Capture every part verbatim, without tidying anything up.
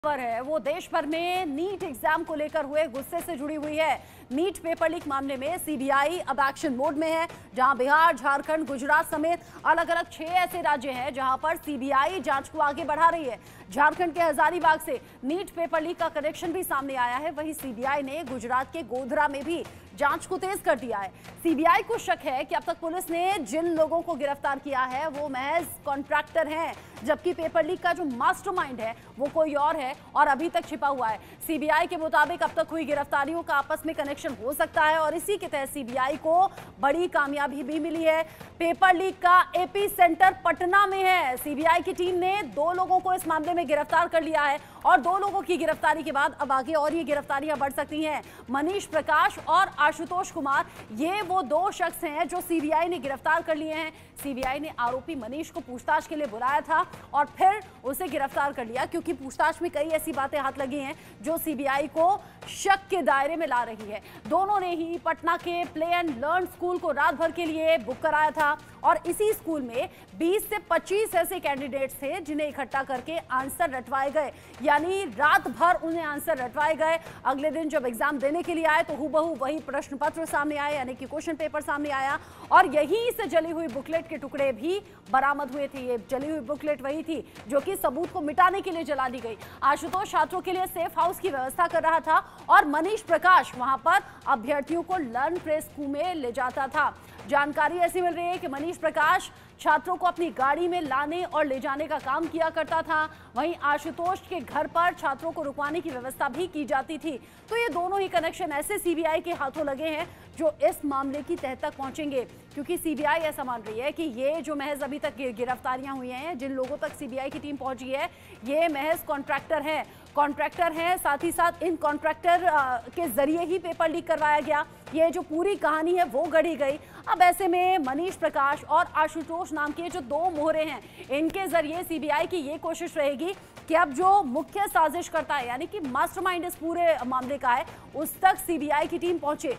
खबर है वो देश भर में नीट एग्जाम को लेकर हुए गुस्से से जुड़ी हुई है। नीट पेपर लीक मामले में सीबीआई अब एक्शन मोड में है, जहां बिहार, झारखंड, गुजरात समेत अलग अलग छह ऐसे राज्य हैं जहां पर सीबीआई जांच को आगे बढ़ा रही है। झारखंड के हजारीबाग से नीट पेपर लीक का कनेक्शन भी सामने आया है। वहीं सीबीआई ने गुजरात के गोधरा में भी जांच को तेज कर दिया है। सीबीआई को शक है कि अब तक पुलिस ने जिन लोगों को गिरफ्तार किया है वो महज कॉन्ट्रैक्टर हैं, जबकि पेपर लीक का जो मास्टरमाइंड है वो कोई और है और अभी तक छिपा हुआ है। सीबीआई के मुताबिक अब तक हुई गिरफ्तारियों का आपस में कनेक्शन हो सकता है और इसी के तहत सीबीआई को बड़ी कामयाबी भी मिली है। पेपर लीक का एपी सेंटर पटना में है। सीबीआई की टीम ने दो लोगों को इस मामले में गिरफ्तार कर लिया है और दो लोगों की गिरफ्तारी के बाद अब आगे और ये गिरफ्तारियां बढ़ सकती हैं। मनीष प्रकाश और आशुतोष कुमार, ये वो दो शख्स हैं जो सीबीआई ने गिरफ्तार कर लिए हैं। सीबीआई ने आरोपी मनीष को पूछताछ के लिए बुलाया था और फिर उसे गिरफ्तार कर लिया, क्योंकि पूछताछ में कई ऐसी बातें हाथ लगी हैं जो सीबीआई को शक के दायरे में ला रही है। दोनों ने ही पटना के प्ले एंड लर्न स्कूल को रात भर के लिए बुक कराया था और इसी स्कूल में बीस से पच्चीस ऐसे कैंडिडेट्स थे जिन्हें इकट्ठा करके आंसर रटवाए गए, यानी रात भर उन्हें आंसर रटवाए गए। अगले दिन जब एग्जाम देने के लिए आए तो हूबहू वही प्रश्न पत्र सामने आए, यानी कि क्वेश्चन पेपर सामने आया और यहीं से जली हुई बुकलेट के टुकड़े भी बरामद हुए थे। ये जली हुई बुकलेट वही थी जो कि सबूत को मिटाने के लिए जला दी गई। आशुतोष छात्रों के लिए सेफ हाउस की व्यवस्था कर रहा था और मनीष प्रकाश वहां पर अभ्यर्थियों को लर्न प्रेस स्कूल में ले जाता था। जानकारी ऐसी मिल रही है कि मनीष प्रकाश छात्रों को अपनी गाड़ी में लाने और ले जाने का काम किया करता था। वहीं आशुतोष के घर पर छात्रों को रुकवाने की व्यवस्था भी की जाती थी। तो ये दोनों ही कनेक्शन ऐसे सीबीआई के हाथों लगे हैं जो इस मामले की तह तक पहुंचेंगे, क्योंकि सीबीआई ऐसा मान रही है कि ये जो महज अभी तक गिरफ्तारियां हुई हैं, जिन लोगों तक सीबीआई की टीम पहुंची है, ये महज कॉन्ट्रैक्टर हैं कॉन्ट्रैक्टर हैं साथ ही साथ इन कॉन्ट्रैक्टर के जरिए ही पेपर लीक करवाया गया। ये जो पूरी कहानी है वो गढ़ी गई। अब ऐसे में मनीष प्रकाश और आशुतोष नाम के जो दो मोहरे हैं, इनके जरिए सीबीआई की ये कोशिश रहेगी कि अब जो मुख्य साजिश करता है, यानी कि मास्टरमाइंड इस पूरे मामले का है, उस तक सीबीआई की टीम पहुंचे।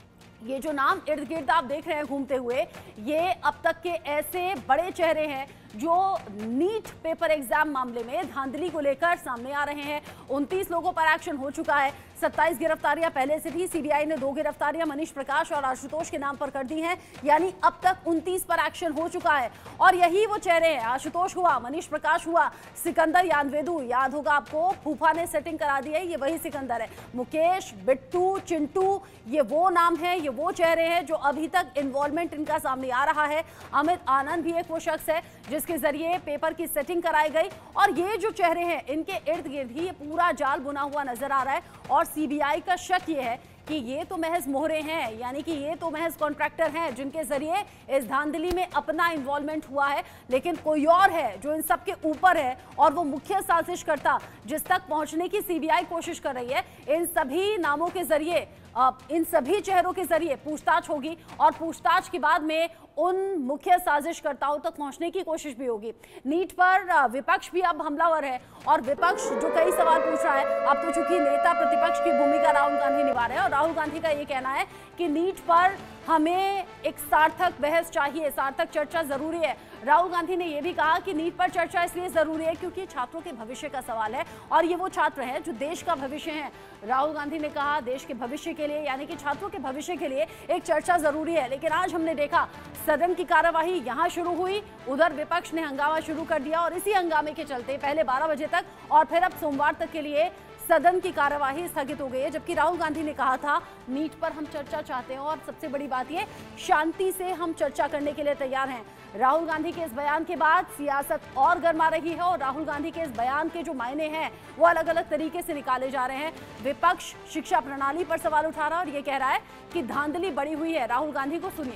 ये जो नाम इर्द गिर्द आप देख रहे हैं घूमते हुए, ये अब तक के ऐसे बड़े चेहरे हैं जो नीट पेपर एग्जाम मामले में धांधली को लेकर सामने आ रहे हैं। उनतीस लोगों पर एक्शन हो चुका है। सत्ताईस गिरफ्तारियां पहले से थी। सीबीआई ने दो गिरफ्तारियां मनीष प्रकाश और आशुतोष के नाम पर कर दी हैं, यानी अब तक उनतीस पर एक्शन हो चुका है। और यही वो चेहरे हैं, आशुतोष हुआ, मनीष प्रकाश हुआ, सिकंदर यादवेदु, याद होगा आपको, फूफा ने सेटिंग करा दी है, ये वही सिकंदर है। मुकेश, बिट्टू, चिंटू, ये वो नाम है, ये वो चेहरे हैं जो अभी तक इन्वॉल्वमेंट इनका सामने आ रहा है। अमित आनंद भी एक वो शख्स है जिसके जरिए पेपर की सेटिंग कराई गई और ये जो चेहरे हैं इनके इर्द गिर्द ही ये पूरा जाल बुना हुआ नजर आ रहा है। और सीबीआई का शक ये है कि ये तो महज मोहरे हैं, यानी कि ये तो महज कॉन्ट्रैक्टर हैं जिनके जरिए इस धांधली में अपना इन्वॉल्वमेंट हुआ है, लेकिन कोई और है जो इन सब के ऊपर है और वो मुख्य साजिश करता जिस तक पहुंचने की सीबीआई कोशिश कर रही है। इन सभी नामों के जरिए, इन सभी चेहरों के जरिए पूछताछ होगी और पूछताछ के बाद में उन मुख्य साजिशकर्ताओं तक पहुंचने की कोशिश भी होगी। नीट पर विपक्ष भी अब हमलावर है और विपक्ष जो कई सवाल पूछ रहा है, अब तो चूंकि नेता प्रतिपक्ष की भूमिका राहुल गांधी निभा रहे हैं और राहुल गांधी का ये कहना है कि नीट पर हमें एक सार्थक बहस चाहिए, सार्थक चर्चा जरूरी है। राहुल गांधी ने यह भी कहा कि नीट पर चर्चा इसलिए जरूरी है क्योंकि छात्रों के भविष्य का सवाल है और ये वो छात्र हैं जो देश का भविष्य हैं। राहुल गांधी ने कहा देश के भविष्य के लिए, यानी कि छात्रों के भविष्य के लिए एक चर्चा जरूरी है। लेकिन आज हमने देखा सदन की कार्यवाही यहां शुरू हुई, उधर विपक्ष ने हंगामा शुरू कर दिया और इसी हंगामे के चलते पहले बारह बजे तक और फिर अब सोमवार तक के लिए सदन की कार्यवाही स्थगित हो गई है। जबकि राहुल गांधी ने कहा था नीट पर हम चर्चा चाहते हैं और सबसे बड़ी बात ये, शांति से हम चर्चा करने के लिए तैयार हैं। राहुल गांधी के इस बयान के बाद सियासत और गर्मा रही है और राहुल गांधी के इस बयान के जो मायने हैं वो अलग अलग तरीके से निकाले जा रहे हैं। विपक्ष शिक्षा प्रणाली पर सवाल उठा रहा है और ये कह रहा है कि धांधली बढ़ी हुई है। राहुल गांधी को सुनिए।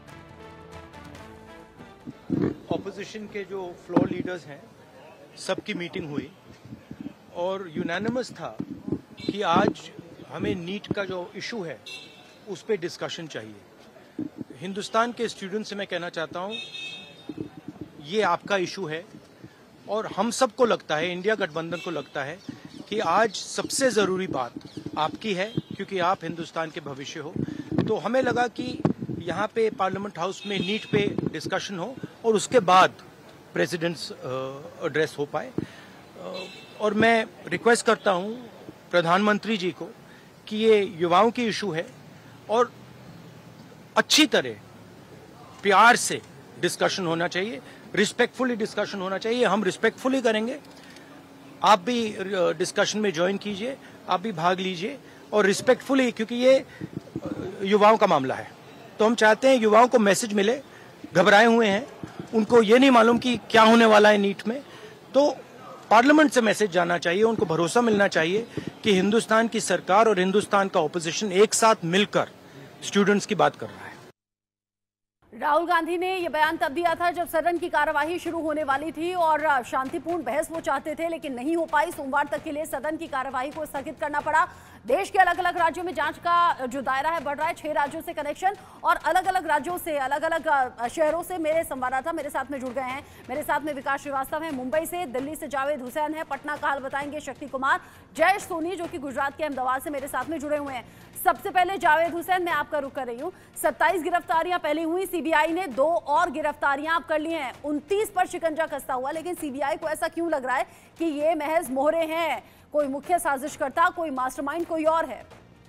ऑपोजिशन के जो फ्लोर लीडर्स हैं, सबकी मीटिंग हुई और यूनानिमस था कि आज हमें नीट का जो इशू है उस पर डिस्कशन चाहिए। हिंदुस्तान के स्टूडेंट्स से मैं कहना चाहता हूँ, ये आपका इशू है और हम सबको लगता है, इंडिया गठबंधन को लगता है कि आज सबसे ज़रूरी बात आपकी है क्योंकि आप हिंदुस्तान के भविष्य हो। तो हमें लगा कि यहाँ पे पार्लियामेंट हाउस में नीट पे डिस्कशन हो और उसके बाद प्रेसिडेंट्स एड्रेस हो पाए। और मैं रिक्वेस्ट करता हूं प्रधानमंत्री जी को कि ये युवाओं की इशू है और अच्छी तरह प्यार से डिस्कशन होना चाहिए, रिस्पेक्टफुली डिस्कशन होना चाहिए। हम रिस्पेक्टफुली करेंगे, आप भी डिस्कशन में ज्वाइन कीजिए, आप भी भाग लीजिए और रिस्पेक्टफुली, क्योंकि ये युवाओं का मामला है। तो हम चाहते हैं युवाओं को मैसेज मिले, घबराए हुए हैं, उनको ये नहीं मालूम कि क्या होने वाला है नीट में, तो पार्लियामेंट से मैसेज जाना चाहिए, उनको भरोसा मिलना चाहिए कि हिंदुस्तान की सरकार और हिंदुस्तान का ऑपोजिशन एक साथ मिलकर स्टूडेंट्स की बात कर रहा है। राहुल गांधी ने यह बयान तब दिया था जब सदन की कार्यवाही शुरू होने वाली थी और शांतिपूर्ण बहस वो चाहते थे, लेकिन नहीं हो पाई। सोमवार तक के लिए सदन की कार्यवाही को स्थगित करना पड़ा। देश के अलग अलग राज्यों में जांच का जो दायरा है बढ़ रहा है। छह राज्यों से कनेक्शन और अलग अलग राज्यों से, अलग अलग शहरों से मेरे संवाददाता मेरे साथ में जुड़ गए हैं। मेरे साथ में विकास श्रीवास्तव है मुंबई से, दिल्ली से जावेद हुसैन है, पटना का हाल बताएंगे शक्ति कुमार, जयेश सोनी जो कि गुजरात के अहमदाबाद से मेरे साथ में जुड़े हुए हैं। सबसे पहले जावेद हुसैन, मैं आपका रुख कर रही हूँ। सत्ताईस गिरफ्तारियां पहले हुई, सीबीआई ने दो और गिरफ्तारियां आप कर ली हैं। उनतीस पर शिकंजा कसता हुआ, लेकिन सीबीआई को ऐसा क्यों लग रहा है कि ये महज मोहरे हैं, कोई मुख्य साजिशकर्ता, कोई मास्टरमाइंड कोई और है?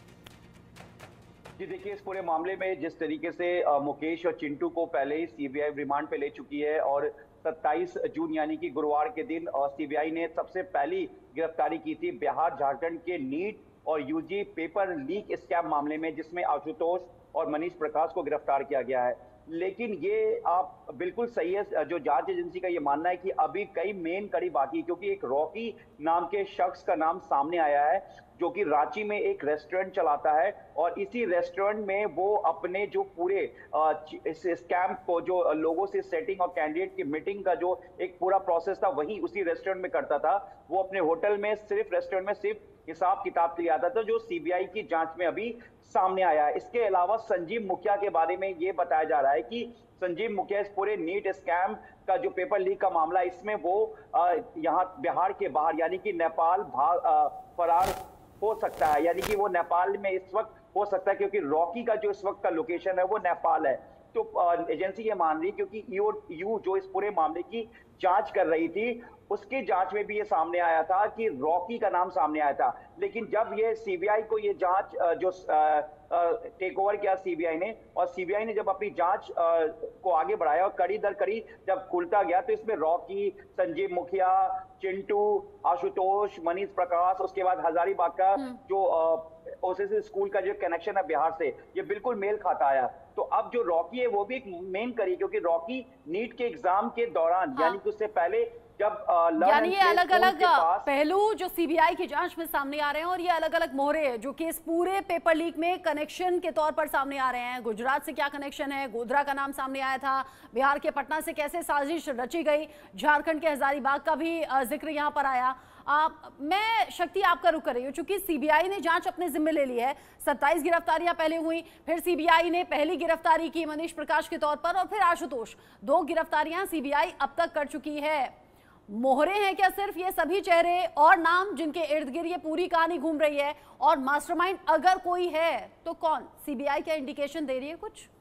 जी देखिए, इस पूरे मामले में जिस तरीके से आ, मुकेश और चिंटू को पहले ही सीबीआई रिमांड पे ले चुकी है और सत्ताईस जून यानी कि गुरुवार के दिन सीबीआई ने सबसे पहली गिरफ्तारी की थी बिहार झारखंड के नीट और यूजी पेपर लीक स्कैम मामले में, जिसमें आशुतोष और मनीष प्रकाश को गिरफ्तार किया गया है। लेकिन ये आप बिल्कुल सही है, जो जांच एजेंसी का ये मानना है कि अभी कई मेन कड़ी बाकी, क्योंकि एक रॉकी नाम के शख्स का नाम सामने आया है जो कि रांची में एक रेस्टोरेंट चलाता है और इसी रेस्टोरेंट में वो अपने जो पूरे इस स्कैम को, जो लोगों से सेटिंग और कैंडिडेट की मीटिंग का जो एक पूरा प्रोसेस था, वही उसी रेस्टोरेंट में करता था। वो अपने होटल में सिर्फ रेस्टोरेंट में सिर्फ हिसाब किताब के लिए आता था, जो सीबीआई की जांच में अभी सामने आया है। इसके अलावा संजीव मुखिया के बारे में ये बताया जा रहा है कि संजीव मुखिया इस पूरे नीट स्कैम का जो पेपर लीक का मामला, इसमें वो यहाँ बिहार के बाहर यानी कि नेपाल फरार हो सकता है, यानी कि वो नेपाल में इस वक्त हो सकता है, क्योंकि रॉकी का जो इस वक्त का लोकेशन है वो नेपाल है। तो एजेंसी ये मान रही, क्योंकि यू यू जो इस पूरे मामले की जांच कर रही थी, उसकी जांच में भी ये सामने आया था कि रॉकी का नाम सामने आया था। लेकिन जब ये सीबीआई को ये जांच जो टेक ओवर किया सीबीआई ने, और सीबीआई ने जब अपनी जांच को आगे बढ़ाया और कड़ी दर कड़ी जब खुलता गया, तो इसमें रॉकी, संजीव मुखिया, चिंटू, आशुतोष, मनीष प्रकाश, उसके बाद हजारीबाग का जो ओसीसी स्कूल का जो कनेक्शन है बिहार से, ये बिल्कुल मेल खाता आया। तो अब जो रॉकी है वो भी एक मेन करी, क्योंकि रॉकी नीट के एग्जाम के दौरान, हाँ। यानी कि उससे पहले जब यानी ये अलग अलग पहलू जो सीबीआई की जांच में सामने आ रहे हैं और ये अलग अलग मोहरे जो कि इस पूरे पेपर लीक में कनेक्शन के तौर पर सामने आ रहे हैं। गुजरात से क्या कनेक्शन है, गोधरा का नाम सामने आया था, बिहार के पटना से कैसे साजिश रची गई, झारखंड के हजारीबाग का भी जिक्र यहाँ पर आया। आ, मैं शक्ति आपका रुख कर रही हूँ, चूंकि सीबीआई ने जांच अपने जिम्मे ले ली है। सत्ताईस गिरफ्तारियां पहले हुई, फिर सीबीआई ने पहली गिरफ्तारी की मनीष प्रकाश के तौर पर और फिर आशुतोष, दो गिरफ्तारियां सीबीआई अब तक कर चुकी है। मोहरे हैं क्या सिर्फ ये सभी चेहरे और नाम जिनके इर्द गिर्द ये पूरी कहानी घूम रही है? और मास्टरमाइंड अगर कोई है तो कौन? सीबीआई क्या इंडिकेशन दे रही है कुछ?